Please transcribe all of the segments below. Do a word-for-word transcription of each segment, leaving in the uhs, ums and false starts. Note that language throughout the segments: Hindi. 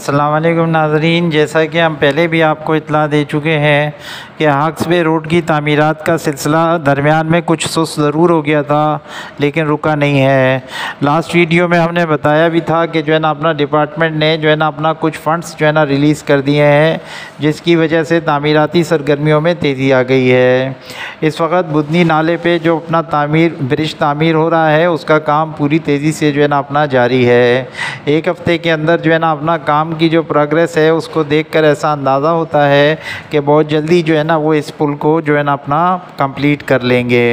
अस्सलाम वालेकुम नाज़रीन, जैसा कि हम पहले भी आपको इत्तला दे चुके हैं कि हक्सबे रोड की तामीरात का सिलसिला दरमियान में कुछ सुस्त ज़रूर हो गया था, लेकिन रुका नहीं है। लास्ट वीडियो में हमने बताया भी था कि जो है ना अपना डिपार्टमेंट ने जो है ना अपना कुछ फ़ंड्स जो है ना रिलीज़ कर दिए हैं, जिसकी वजह से तामीराती सरगर्मियों में तेज़ी आ गई है। इस वक्त बुधनी नाले पे जो अपना तामीर ब्रिज तामीर हो रहा है, उसका काम पूरी तेज़ी से जो है ना अपना जारी है। एक हफ़्ते के अंदर जो है ना अपना काम की जो प्रोग्रेस है, उसको देखकर ऐसा अंदाज़ा होता है कि बहुत जल्दी जो है ना वो इस पुल को जो है ना अपना कंप्लीट कर लेंगे।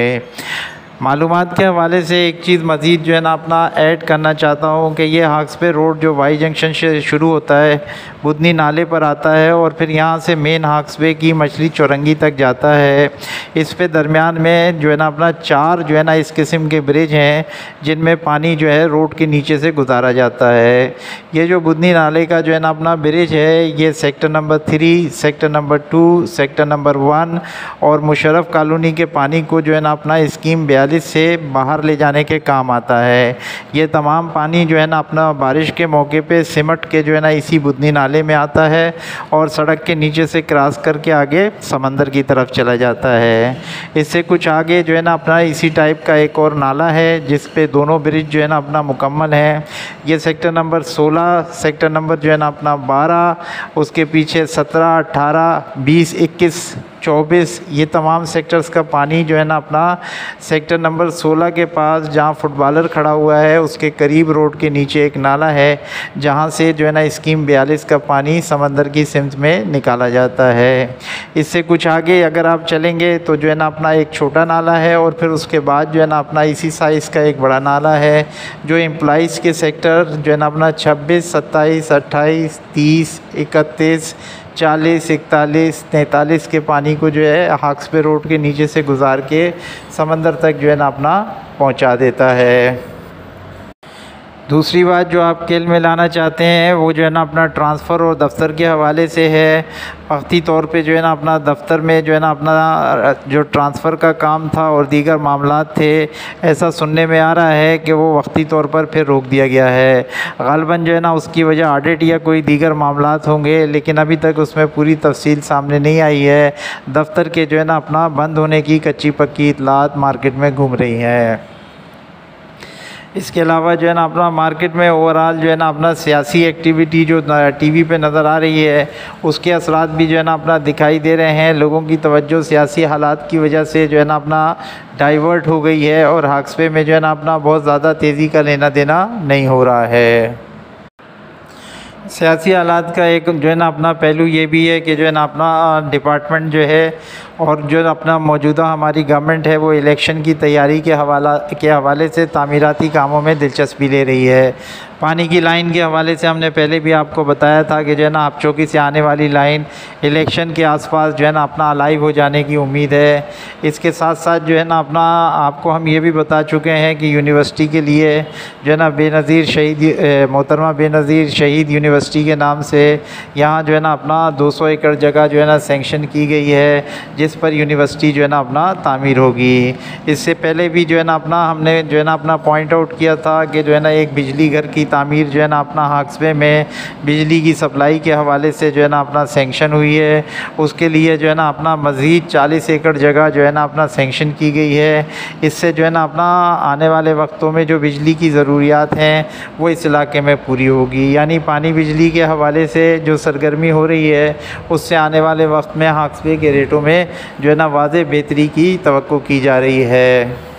मालूमात के हवाले से एक चीज़ मज़ीद जो है ना अपना ऐड करना चाहता हूँ कि ये हक्सबे रोड जो वाई जंक्शन से शुरू होता है, बुधनी नाले पर आता है और फिर यहाँ से मेन हक्सबे की मछली चौरंगी तक जाता है। इस पे दरमियान में जो है ना अपना चार जो है ना इस किस्म के ब्रिज हैं, जिनमें पानी जो है रोड के नीचे से गुजारा जाता है। ये जो बुधनी नाले का जो है ना अपना ब्रिज है, ये sector number three, sector number two, sector number one और मुशर्रफ कॉलोनी के पानी को जो है ना अपना स्कीम बयालीस से बाहर ले जाने के काम आता है। ये तमाम पानी जो है ना अपना बारिश के मौके पे सिमट के जो है ना इसी बुधनी नाले में आता है और सड़क के नीचे से क्रॉस करके आगे समंदर की तरफ चला जाता है। इससे कुछ आगे जो है ना अपना इसी टाइप का एक और नाला है, जिस पे दोनों ब्रिज जो है ना अपना मुकम्मल है। ये सेक्टर नंबर सोलह, सेक्टर नंबर जो है ना अपना बारह, उसके पीछे सत्रह, अठारह, बीस, इक्कीस, चौबीस, ये तमाम सेक्टर्स का पानी जो है ना अपना सेक्टर नंबर सोलह के पास जहाँ फुटबॉलर खड़ा हुआ है, उसके करीब रोड के नीचे एक नाला है, जहाँ से जो है ना स्कीम बयालीस का पानी समंदर की सिमत में निकाला जाता है। इससे कुछ आगे अगर आप चलेंगे तो जो है ना अपना एक छोटा नाला है और फिर उसके बाद जो है ना अपना इसी साइज़ का एक बड़ा नाला है, जो एम्प्लॉइज़ के सेक्टर जो है ना अपना छब्बीस, सत्ताईस, अट्ठाईस, तीस, इकतीस, चालीस, इकतालीस, तैंतालीस के पानी को जो है हक्सबे रोड के नीचे से गुज़ार के समंदर तक जो है ना अपना पहुंचा देता है। दूसरी बात जो आप केल में लाना चाहते हैं, वो जो है ना अपना ट्रांसफ़र और दफ्तर के हवाले से है। वक्ती तौर पे जो है ना अपना दफ्तर में जो है ना अपना जो ट्रांसफ़र का काम था और दीगर मामलात थे, ऐसा सुनने में आ रहा है कि वो वक्ती तौर पर फिर रोक दिया गया है। ग़ालिबन जो है ना उसकी वजह ऑडिट या कोई दीगर मामलात होंगे, लेकिन अभी तक उसमें पूरी तफसील सामने नहीं आई है। दफ्तर के जो है ना अपना बंद होने की कच्ची पक्की इतलात मार्केट में घूम रही हैं। इसके अलावा जो है ना अपना मार्केट में ओवरऑल जो है ना अपना सियासी एक्टिविटी जो टीवी पे नज़र आ रही है, उसके असरात भी जो है ना अपना दिखाई दे रहे हैं। लोगों की तवज्जो सियासी हालात की वजह से जो है ना अपना डाइवर्ट हो गई है और हक्सबे में जो है ना अपना बहुत ज़्यादा तेज़ी का लेना देना नहीं हो रहा है। सियासी हालात का एक जो है ना अपना पहलू ये भी है कि जो है ना अपना डिपार्टमेंट जो है और जो अपना मौजूदा हमारी गवर्नमेंट है, वो इलेक्शन की तैयारी के हवाला के हवाले से तामीराती कामों में दिलचस्पी ले रही है। पानी की लाइन के हवाले से हमने पहले भी आपको बताया था कि जो है ना आप चौकी से आने वाली लाइन इलेक्शन के आसपास जो है ना अपना अलाइव हो जाने की उम्मीद है। इसके साथ साथ जो है ना अपना आपको हम ये भी बता चुके हैं कि यूनिवर्सिटी के लिए जो है ना बेनज़ीर शहीद मोहतरमा बेनज़ीर शहीद यूनिवर्सिटी के नाम से यहाँ जो है ना अपना दो सौ एकड़ जगह जो है ना सेंक्शन की गई है, जिस पर यूनिवर्सिटी जो है ना अपना तामीर होगी। इससे पहले भी जो है ना अपना हमने जो है ना अपना पॉइंट आउट किया था कि जो है ना एक बिजली घर की तामीर जो है ना अपना हक्सबे में बिजली की सप्लाई के हवाले से जो है ना अपना सेंक्शन हुई है। उसके लिए जो है ना अपना मज़ीद चालीस एकड़ जगह जो है ना अपना सेंक्शन की गई है। इससे जो है ना अपना आने वाले वक्तों में जो बिजली की ज़रूरियात हैं, वो इस इलाके में पूरी होगी। यानी पानी बिजली के हवाले से जो सरगर्मी हो रही है, उससे आने वाले वक्त में हक्सबे के रेटों में जो है ना वाज़े बेहतरी की तवक्को की जा रही है।